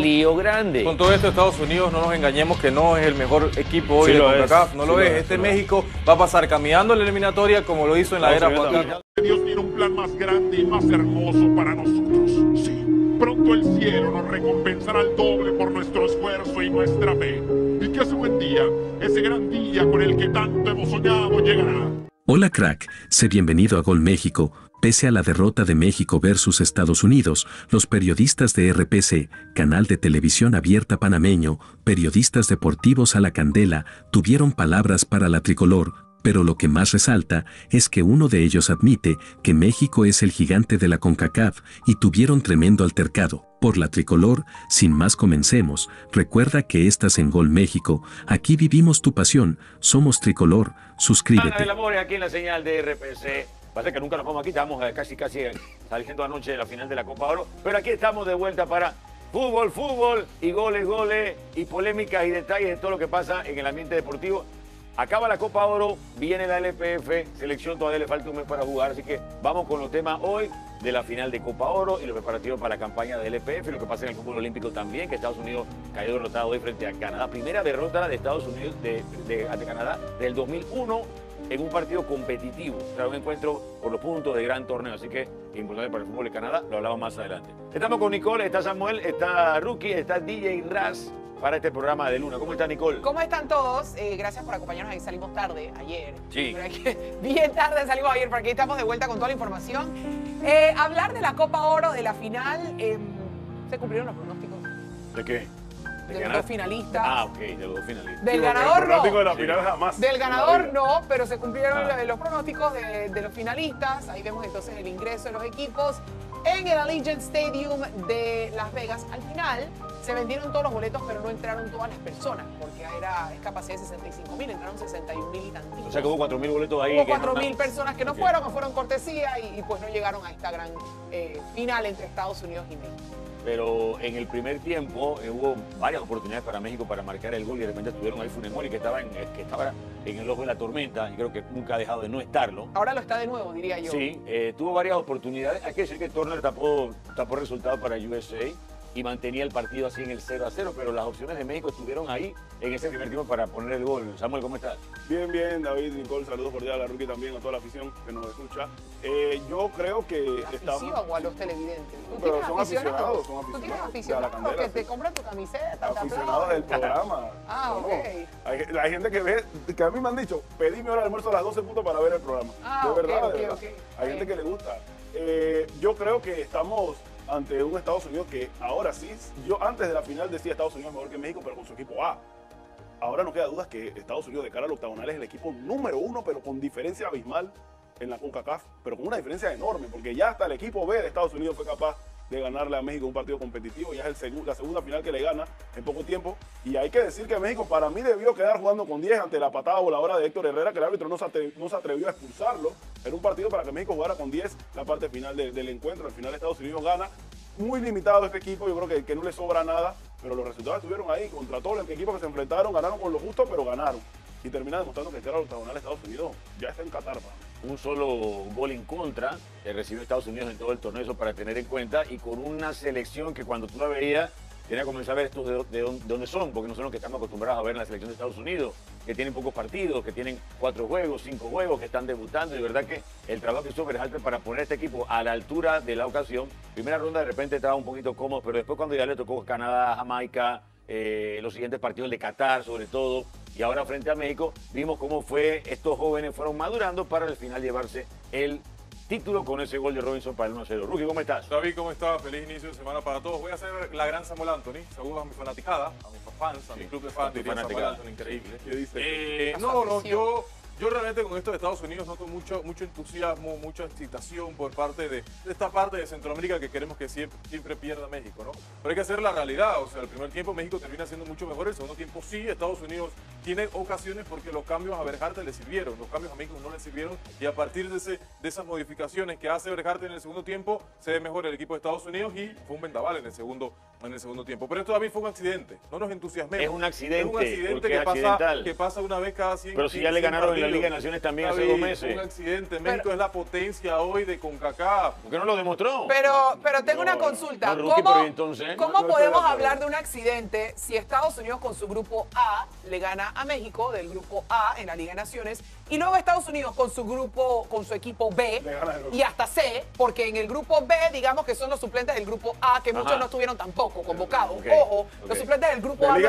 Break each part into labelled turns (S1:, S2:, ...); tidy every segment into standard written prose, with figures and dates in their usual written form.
S1: lío grande.
S2: Con todo esto, Estados Unidos, no nos engañemos que no es el mejor equipo hoy de CONCACAF, no lo es. Este México va a pasar caminando la eliminatoria como lo hizo en la era Joaquín.
S3: Dios tiene un plan más grande y más hermoso para nosotros. Sí, pronto el cielo nos recompensará al doble por nuestro esfuerzo y nuestra fe. Y que hace buen día, ese gran día con el que tanto hemos soñado llegará.
S4: Hola crack, sé bienvenido a Gol México. Pese a la derrota de México versus Estados Unidos, los periodistas de RPC, canal de televisión abierta panameño, periodistas deportivos a la candela, tuvieron palabras para la tricolor, pero lo que más resalta es que uno de ellos admite que México es el gigante de la CONCACAF y tuvieron tremendo altercado. Por la tricolor, sin más comencemos, recuerda que estás en Gol México, aquí vivimos tu pasión, somos tricolor, suscríbete.
S1: El amor aquí en la señal de RPC. Pasa que nunca nos vamos aquí, estamos casi saliendo anoche de la final de la Copa Oro, pero aquí estamos de vuelta para fútbol y goles y polémicas y detalles de todo lo que pasa en el ambiente deportivo. Acaba la Copa Oro, viene la LPF, selección todavía le falta un mes para jugar, así que vamos con los temas hoy de la final de Copa Oro y los preparativos para la campaña de LPF, lo que pasa en el fútbol olímpico también, que Estados Unidos cayó derrotado hoy frente a Canadá. Primera derrota de Estados Unidos ante Canadá del 2001 en un partido competitivo, o sea, un encuentro por los puntos de gran torneo, así que importante para el fútbol de Canadá, lo hablamos más adelante. Estamos con Nicole, está Samuel, está Rookie, está DJ Raz para este programa de Luna. ¿Cómo está Nicole?
S5: ¿Cómo están todos? Gracias por acompañarnos. Ahí salimos tarde ayer.
S1: Sí.
S5: Bien tarde salimos ayer, porque aquí estamos de vuelta con toda la información. Hablar de la Copa Oro, de la final, ¿se cumplieron los pronósticos?
S1: ¿De qué?
S5: De los dos finalistas.
S1: Ah, ok, de los dos finalistas.
S5: Del ganador no.
S2: De la final jamás.
S5: Del ganador no, pero se cumplieron los pronósticos de los finalistas. Ahí vemos entonces el ingreso de los equipos en el Allegiant Stadium de Las Vegas. Al final se vendieron todos los boletos, pero no entraron todas las personas, porque es capacidad de 65.000, entraron 61.000 y tantitos.
S1: O sea que hubo 4.000 boletos ahí.
S5: Hubo 4.000 personas que no fueron o fueron cortesía y pues no llegaron a esta gran final entre Estados Unidos y México.
S1: Pero en el primer tiempo hubo varias oportunidades para México para marcar el gol y de repente estuvieron ahí Funes Mori, que estaba en el ojo de la tormenta y creo que nunca ha dejado de no estarlo.
S5: Ahora lo está de nuevo, diría yo.
S1: Sí, tuvo varias oportunidades. Hay que decir que Turner tapó resultado para USA y mantenía el partido así en el 0-0, pero las opciones de México estuvieron ahí en ese primer tiempo para poner el gol. Samuel, ¿cómo estás?
S6: Bien, bien, David, Nicole, saludos cordiales a la Rookie también, a toda la afición que nos escucha. Yo creo que estamos...
S5: o a los televidentes.
S6: Pero son aficionados,
S5: ¿Tú tienes aficionados los que te compran tu camiseta?
S6: Aficionados del programa.
S5: Ah, ok.
S6: Hay gente que ve, que a mí me han dicho, pedime hora de almuerzo a las 12 puntos para ver el programa. De verdad. Hay gente que le gusta. Yo creo que estamos ante un Estados Unidos que ahora sí, yo antes de la final decía Estados Unidos es mejor que México, pero con su equipo A. Ahora no queda dudas que Estados Unidos de cara al octagonal es el equipo número 1, pero con diferencia abismal en la CONCACAF, pero con una diferencia enorme, porque ya hasta el equipo B de Estados Unidos fue capaz de ganarle a México un partido competitivo, ya es la segunda final que le gana en poco tiempo, y hay que decir que México para mí debió quedar jugando con 10 ante la patada voladora de Héctor Herrera, que el árbitro no se atrevió a expulsarlo. Era un partido para que México jugara con 10 la parte final del encuentro. Al final Estados Unidos gana, muy limitado este equipo, yo creo que no le sobra nada, pero los resultados estuvieron ahí, contra todos los equipos que se enfrentaron, ganaron con lo justo, pero ganaron. Y termina demostrando que el octagonal de Estados Unidos ya está en Qatar.
S1: Un solo gol en contra recibió Estados Unidos en todo el torneo, eso para tener en cuenta, y con una selección que cuando tú la veías, tenía que comenzar a ver estos de dónde son, porque no son los que estamos acostumbrados a ver en la selección de Estados Unidos, que tienen pocos partidos, que tienen 4 juegos, 5 juegos, que están debutando, y de verdad que el trabajo que hizo Berhalter para poner a este equipo a la altura de la ocasión. Primera ronda de repente estaba un poquito cómodo, pero después cuando ya le tocó Canadá, Jamaica, los siguientes partidos de Qatar sobre todo, y ahora frente a México, vimos cómo estos jóvenes fueron madurando para al final llevarse el título con ese gol de Robinson para el 1-0. Rookie, ¿cómo estás?
S2: David, ¿cómo estás? Feliz inicio de semana para todos. Voy a hacer la gran Samuel Anthony. Saludos a mi fanaticada, a mis fans, a mi club de fans. Diría Samuel Anthony, increíble.
S6: ¿Qué dice?
S2: Yo realmente con esto de Estados Unidos noto mucho entusiasmo, mucha excitación por parte de esta parte de Centroamérica que queremos que siempre pierda México, ¿no? Pero hay que hacer la realidad, o sea, el primer tiempo México termina siendo mucho mejor, el segundo tiempo sí, Estados Unidos tiene ocasiones porque los cambios a Berhalter le sirvieron, los cambios a México no le sirvieron, y a partir de esas modificaciones que hace Berhalter en el segundo tiempo, se ve mejor el equipo de Estados Unidos y fue un vendaval en el segundo tiempo. Pero esto también fue un accidente, no nos entusiasmemos.
S1: Es un accidente
S2: que pasa una vez cada 100.
S1: Pero si ya le ganaron en la Liga de Naciones también hace 2 meses.
S2: Un accidente. México es la potencia hoy de CONCACAF.
S1: ¿Por qué no lo demostró?
S5: Pero tengo una consulta. ¿Cómo podemos hablar de un accidente si Estados Unidos con su grupo A le gana a México del grupo A en la Liga de Naciones y luego Estados Unidos con su equipo B y hasta C, porque en el grupo B digamos que son los suplentes del grupo A que muchos no estuvieron tampoco convocados. Ojo, los suplentes del grupo A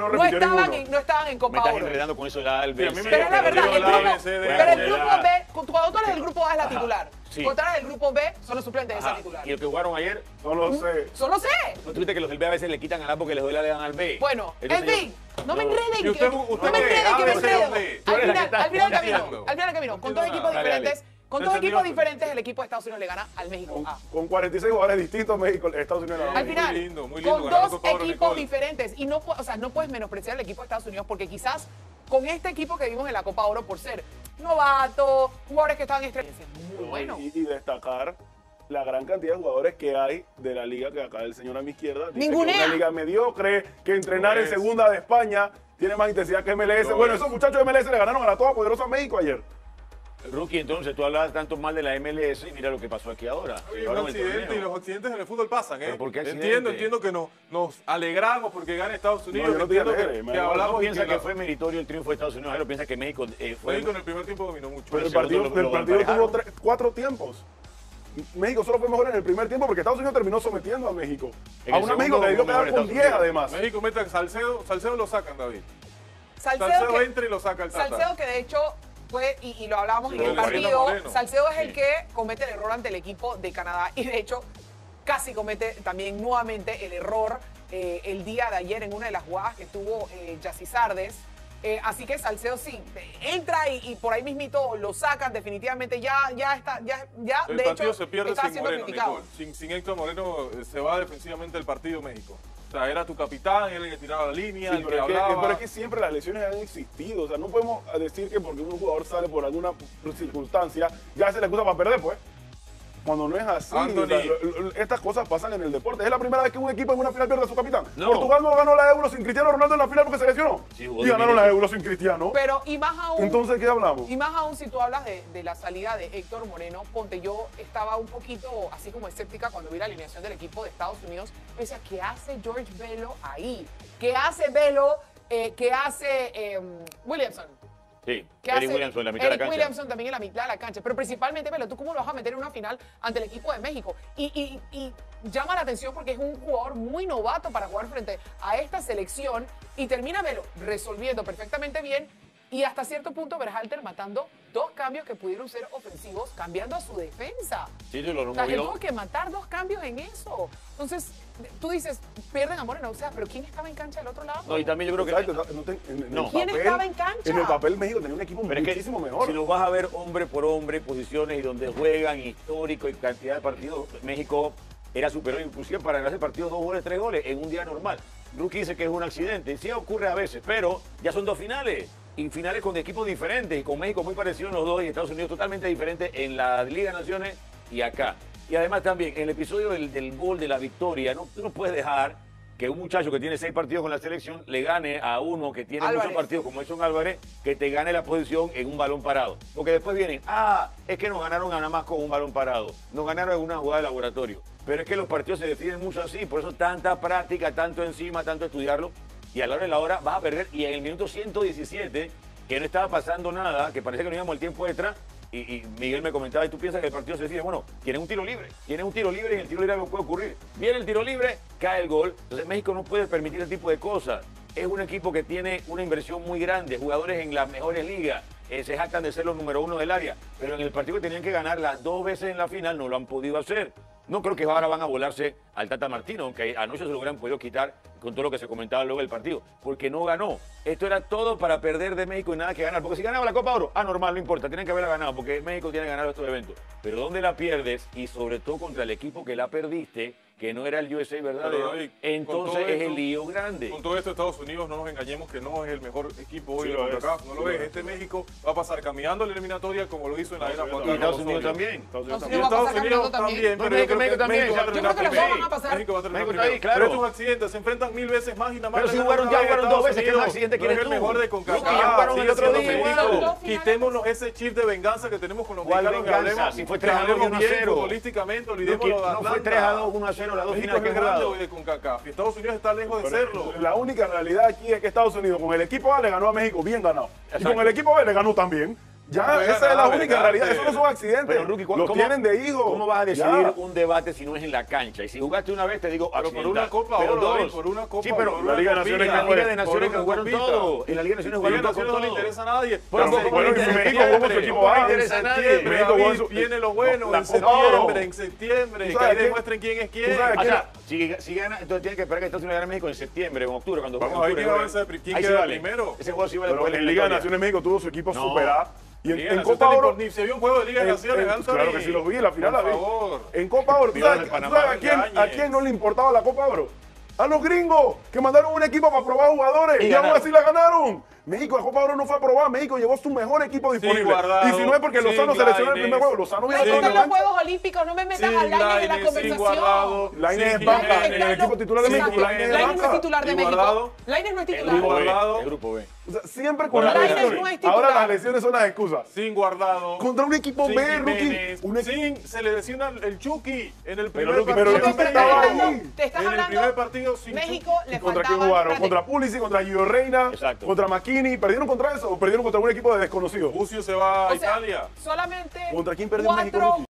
S5: no estaban en Copa Oro.
S1: Me estás enredando con eso ya,
S5: Pero es la verdad, pero el grupo B, cuando tú eres del grupo A es la titular.
S1: Sí.
S5: Cuando tú eres del grupo B son los suplentes de esa titular.
S1: ¿Y los que jugaron ayer?
S6: Son los C.
S5: Son los C.
S1: ¿No tuviste que los del B a veces le quitan al A porque les duele le dan al B?
S5: Bueno,
S1: entonces,
S5: en fin, no me enreden.
S2: ¿Y usted
S5: No me enreden que me enreden. Al final del camino, con dos equipos diferentes. Con dos equipos diferentes, el equipo de Estados Unidos le gana al México A.
S6: Con 46 jugadores distintos, México, Estados Unidos le gana.
S5: Al final, con dos equipos diferentes. Y no puedes menospreciar al equipo de Estados Unidos porque quizás con este equipo que vimos en la Copa Oro por ser novatos, jugadores que estaban estrellados, muy bueno.
S6: Y destacar la gran cantidad de jugadores que hay de la liga que acá el señor a mi izquierda dice
S5: Ningunea.
S6: que es una liga mediocre, que entrenar en segunda de España tiene más intensidad que MLS. Bueno, esos muchachos de MLS le ganaron a la todopoderosa México ayer.
S1: Rookie, entonces tú hablabas tanto mal de la MLS y mira lo que pasó aquí ahora.
S2: Oye, un accidente y los accidentes en el fútbol pasan, ¿eh?
S1: ¿Por qué accidente?
S2: Entiendo que nos alegramos porque gana Estados Unidos.
S6: No, yo no
S2: entiendo
S6: te alegré,
S2: que hablamos
S1: piensa que fue meritorio el triunfo de Estados Unidos. Él piensa que México fue...
S2: México en el primer tiempo dominó mucho.
S6: Pero el partido tuvo 4 tiempos. México solo fue mejor en el primer tiempo porque Estados Unidos terminó sometiendo a México. A una México que debió quedar con 10 además.
S2: México mete a Salcedo lo sacan, David.
S5: Salcedo
S2: entra y lo saca el Tata.
S5: Salcedo que de hecho fue, y lo hablábamos en el partido, Salcedo es el que comete el error ante el equipo de Canadá y de hecho casi comete también nuevamente el error el día de ayer en una de las jugadas que tuvo Yacy Sardes. Así que Salcedo sí, entra y por ahí mismito lo sacan definitivamente, ya está,
S2: el
S5: de
S2: partido
S5: hecho
S2: se pierde
S5: está
S2: sin
S5: siendo
S2: Moreno,
S5: criticado.
S2: sin Héctor Moreno se va defensivamente el partido México. O sea, era tu capitán, era el que tiraba la línea, el que hablaba.
S6: Pero es que siempre las lesiones han existido. O sea, no podemos decir que porque un jugador sale por alguna circunstancia, ya se le acusa para perder, pues. Cuando no es así, o sea, estas cosas pasan en el deporte. Es la primera vez que un equipo en una final pierde a su capitán.
S1: No.
S6: Portugal no ganó la Euro sin Cristiano Ronaldo en la final porque se lesionó.
S1: Sí,
S6: y ganaron la Euro sin Cristiano.
S5: Pero y más aún.
S6: Entonces, ¿qué hablamos?
S5: Y más aún si tú hablas de la salida de Héctor Moreno, ponte, yo estaba un poquito así como escéptica cuando vi la alineación del equipo de Estados Unidos. Yo decía, ¿qué hace George Bello ahí? ¿Qué hace Bello? ¿Qué hace Williamson?
S1: Sí,
S5: Eric
S1: Williamson en la mitad de la cancha.
S5: Williamson también en la mitad de la cancha. Pero principalmente, Bello, ¿tú cómo lo vas a meter en una final ante el equipo de México? Y llama la atención porque es un jugador muy novato para jugar frente a esta selección y termina Bello resolviendo perfectamente bien y hasta cierto punto Berhalter matando 2 cambios que pudieron ser ofensivos, cambiando a su defensa.
S1: Sí, lo
S5: o sea, que tuvo que matar 2 cambios en eso. Entonces, tú dices, pierden a Moreno, o sea, pero ¿quién estaba en cancha del otro lado?
S1: No, y también yo creo que...
S5: ¿Quién estaba en cancha?
S6: En el papel México tenía un equipo muchísimo mejor.
S1: Si los vas a ver hombre por hombre, posiciones y donde juegan, histórico y cantidad de partidos, México era superior inclusive para ganarse partidos 2 goles, 3 goles en un día normal. Rookie dice que es un accidente, sí ocurre a veces, pero ya son 2 finales. Y finales con equipos diferentes, y con México muy parecido en los dos, y Estados Unidos totalmente diferente en la Liga de Naciones y acá. Y además también, en el episodio del gol de la victoria, tú no puedes dejar que un muchacho que tiene 6 partidos con la selección le gane a uno que tiene muchos partidos como Edson Álvarez, que te gane la posición en un balón parado. Porque después vienen, es que nos ganaron nada más con un balón parado, nos ganaron en una jugada de laboratorio. Pero es que los partidos se definen mucho así, por eso tanta práctica, tanto encima, tanto estudiarlo. Y a la hora de la hora vas a perder. Y en el minuto 117, que no estaba pasando nada, que parecía que no íbamos el tiempo extra, y Miguel me comentaba, ¿y tú piensas que el partido se decide? Bueno, tienen un tiro libre. Tienen un tiro libre y en el tiro libre algo puede ocurrir. Viene el tiro libre, cae el gol. Entonces México no puede permitir ese tipo de cosas. Es un equipo que tiene una inversión muy grande, jugadores en las mejores ligas. Se jactan de ser los número 1 del área. Pero en el partido que tenían que ganar las 2 veces en la final no lo han podido hacer. No creo que ahora van a volarse al Tata Martino, aunque anoche se lo hubieran podido quitar con todo lo que se comentaba luego del partido, porque no ganó. Esto era todo para perder de México y nada que ganar. Porque si ganaba la Copa Oro, normal, no importa, tienen que haberla ganado, porque México tiene que ganar estos eventos. Pero ¿dónde la pierdes? Y sobre todo contra el equipo que la perdiste, que no era el USA verdadero,
S2: David,
S1: entonces es el lío grande.
S2: Con todo esto, Estados Unidos, no nos engañemos que no es el mejor equipo hoy
S6: Sí
S2: de
S6: lo es,
S2: CONCACAF, no lo
S6: sí
S2: es.
S6: lo es.
S2: Este México va a pasar caminando la eliminatoria como lo hizo en la era Juan
S1: Y
S2: Carlos
S1: Estados Unidos
S2: Osorio.
S1: también.
S6: Estados Unidos
S5: Estados
S6: también.
S5: Unidos va a
S2: Estados
S5: pasar
S2: Unidos
S5: caminando
S2: también,
S1: No,
S2: pero yo creo
S1: México
S2: que
S1: también,
S2: México va a
S1: yo
S2: terminar
S5: creo que los dos
S2: primero.
S5: van a pasar.
S2: México va a terminar
S1: México está ahí,
S2: primero.
S1: claro.
S2: Pero es un accidente, se enfrentan 1000 veces más y nada más.
S1: Pero si
S2: le
S1: jugaron,
S2: ganan
S1: ya
S2: a
S1: jugaron
S2: Estados
S1: 2 veces, ¿qué
S2: Unidos.
S1: más accidente
S2: No es
S1: quieres
S2: el
S1: tú?
S2: mejor de
S1: Luqui,
S2: CONCACAF.
S1: ya jugaron el
S2: sigue
S1: otro
S2: siendo
S1: día
S2: México.
S1: igual.
S2: Quitémonos ese chip de venganza que tenemos con los
S1: ¿Cuál
S2: mexicanos.
S1: venganza? Si fue 3-2 y
S2: hablemos bien
S1: 1-0.
S2: futbolísticamente,
S1: Luqui,
S2: olvidémoslo de
S1: no fue
S2: Atlanta.
S1: 3-2, 1-0 las dos
S2: México
S1: finales
S2: es
S1: que
S2: el
S1: han
S2: grande
S1: jugado.
S2: hoy de CONCACAF y Estados Unidos está lejos de serlo.
S6: La única realidad aquí es que Estados Unidos con el equipo A le ganó a México bien ganado. Y
S1: Exacto.
S6: con el equipo B le ganó también. Ya,
S2: No
S6: esa
S2: juega
S6: es la
S2: nada,
S6: única
S2: ¿verdad?
S6: realidad. Eso no son accidentes.
S1: Pero, Rookie,
S6: Los tienen de hijo.
S1: ¿Cómo vas a decidir
S6: Ya.
S1: un debate si no es en la cancha? Y si jugaste una vez, te digo
S2: Pero por
S1: accidental.
S2: una Copa
S1: Pero
S2: Oro, David,
S1: dos.
S2: por una Copa
S1: Sí, pero
S2: Oro,
S6: la Liga de
S2: una
S6: Naciones
S1: en la
S2: copita,
S1: Liga de Naciones
S2: por
S1: que
S2: una
S1: jugaron
S2: copita.
S1: todo. En la Liga de Naciones
S2: La Liga
S1: jugaron
S2: de
S1: todo.
S2: Naciones no le interesa a nadie.
S1: Pero
S2: En
S1: bueno,
S2: septiembre,
S6: México jugó con su equipo A.
S2: en
S1: interesa a nadie.
S2: septiembre,
S6: México jugó
S2: David,
S6: con su-
S2: viene lo bueno,
S6: La
S2: en
S6: Copa Oro.
S2: septiembre, en septiembre,
S6: ¿Tú
S2: que
S6: sabes
S2: ahí
S6: qué?
S2: demuestren quién es quién.
S6: ¿Tú sabes
S1: O
S6: qué?
S1: sea, si gana, entonces tiene que esperar que Estados Unidos gane a México en septiembre, en octubre, cuando
S2: Vamos
S1: juegue
S2: a
S1: en
S2: ver quién
S1: octubre.
S2: avanza, quién
S1: Ahí sí
S2: queda
S1: vale.
S2: primero.
S1: Ese juego sí vale
S6: Pero
S1: por
S6: en Liga de Naciones México tuvo su equipo
S1: No.
S6: Super A. Y
S2: Liga
S6: en
S2: de
S6: Copa
S2: Naciones,
S6: Oro.
S2: ni se vio un juego de Liga de Naciones, Anthony.
S6: Claro que sí los vi, la final la
S2: Por
S6: vi.
S2: favor.
S6: En Copa Oro, ¿tú
S2: Mira
S6: sabes,
S2: de
S6: tú
S2: Panamá,
S6: sabes a quién no le importaba la Copa Oro? A los gringos que mandaron un equipo para probar jugadores
S1: Y
S6: y aún
S1: ganaron.
S6: así la ganaron. México, la Copa Oro no fue a probar. México llevó su mejor equipo disponible.
S2: Guardado,
S6: y si no es porque
S2: sin
S6: Lozano seleccionó el
S2: Lainez.
S6: primer juego, Lozano
S5: No
S6: vino
S5: hay
S6: a
S5: que
S6: la
S5: estar en los
S6: cancha.
S5: Juegos Olímpicos, no me metas
S2: Sin
S5: a Lainez en la
S2: Lainez, sin
S5: conversación.
S2: Guardado,
S6: Lainez es
S2: sin
S6: banca
S2: Jiménez.
S6: en el equipo titular de México.
S5: Lainez
S6: Lainez es
S5: no es
S6: banca.
S5: titular de
S2: Y
S5: México.
S2: Guardado.
S5: Lainez no es
S2: Y
S5: titular.
S2: Guardado.
S1: El grupo B.
S6: O sea, siempre con las
S5: Lainez
S6: lesiones.
S5: no es titular.
S6: Ahora las lesiones son las excusas.
S2: Sin Guardado.
S6: Contra un equipo
S2: sin
S6: B, Rookie.
S2: Jiménez,
S6: Un equipo
S2: sin, se le lesiona el Chucky en el primer
S1: Rookie,
S6: pero
S2: partido.
S6: yo también estaba ahí.
S5: Te estás
S2: En el
S5: hablando.
S2: primer partido sin
S5: México le
S6: ¿Contra quién
S5: faltaban.
S6: jugaron?
S5: espérate,
S6: ¿Contra Pulisic, contra Gio Reina,
S1: Exacto.
S6: contra McKinney? ¿Perdieron contra eso o perdieron contra un equipo de desconocidos?
S2: Bucio se va a
S5: o sea,
S2: Italia.
S5: solamente
S6: ¿Contra quién perdió México,
S5: 4